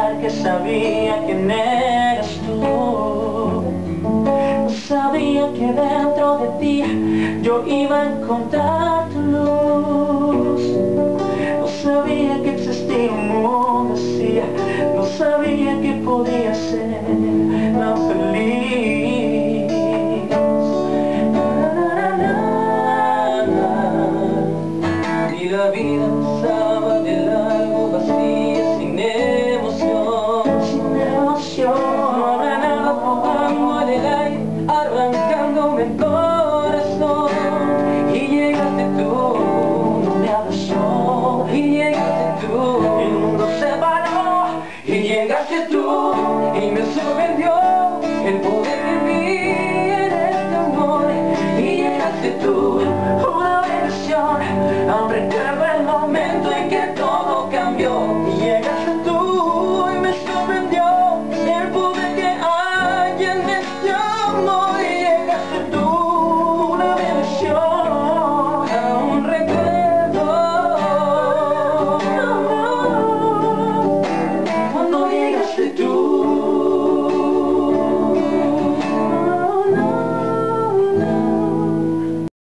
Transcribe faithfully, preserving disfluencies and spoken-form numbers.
negar que sabía quién eras tú. Sabía que dentro de ti yo iba a encontrar tu